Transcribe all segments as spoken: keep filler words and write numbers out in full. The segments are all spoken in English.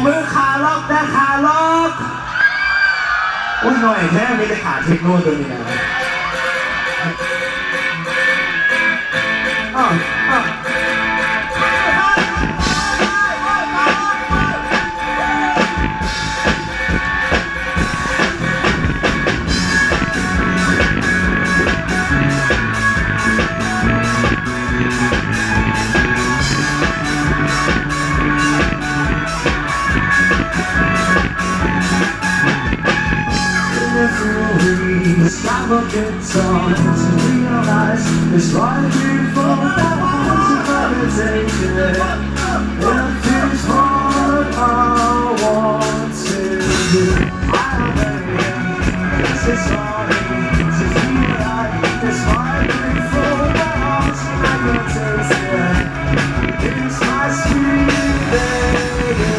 มือขาล็อกแต่ขาล็อกอุ้ยหน่อยแค่มีแต่ขาเทคโนตัวนี้นะอ๋ออ๋อStop a good song to realize it's right before that wants to meditation. If it's what I want to do, I'm waiting. This is sorry to feel like it's right before that wants to meditation. It's my sweet baby.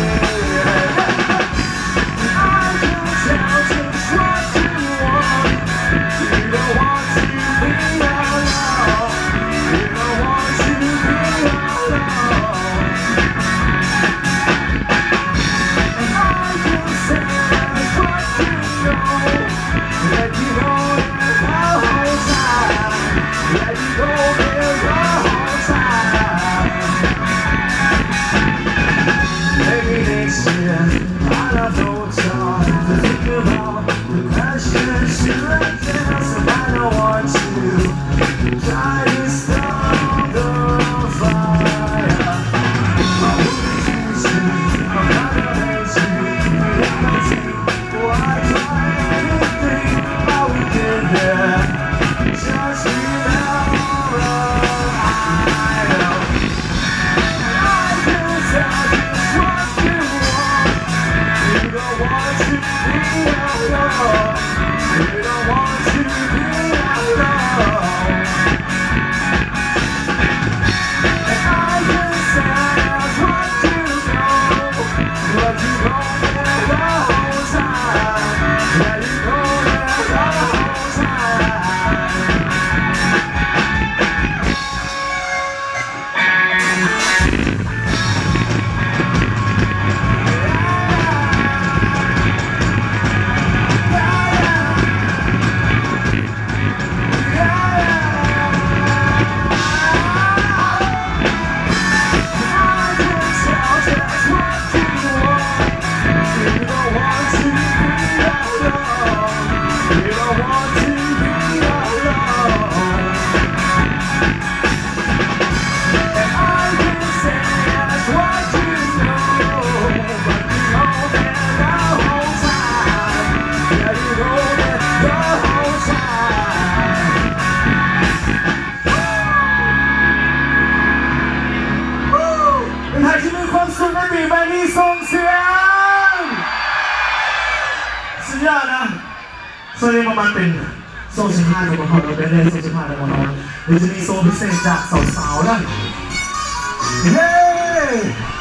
I can tell just what you want. You don't want to be alone. You don't want to be alone. And I can sense what you know. Let you go there the whole time. Let you go there the whole time. Maybe next year I'll have no time to think about the questions you left there. So I don't want to try to stop the fire. I wouldn't choose you, I'm not gonna hate you. You never take what I try anything I would give there. Just remember I know I can tell just what you want. You don't want to be alone. You don't want to be alone. And I can sense what you know. But you go there the whole time. Yeah, you go there the whole time. เป็นใครที่มีความสุขในปีใหม่นี้ส่งเสียงสุดยอดนะโซนนี้ประมาณเป็นโซนสิบห้าของเราเราเป็นเล่นโซนสิบห้าของเราเดี๋ยวจะมีโซนพิเศษจากสาวๆนะเฮ้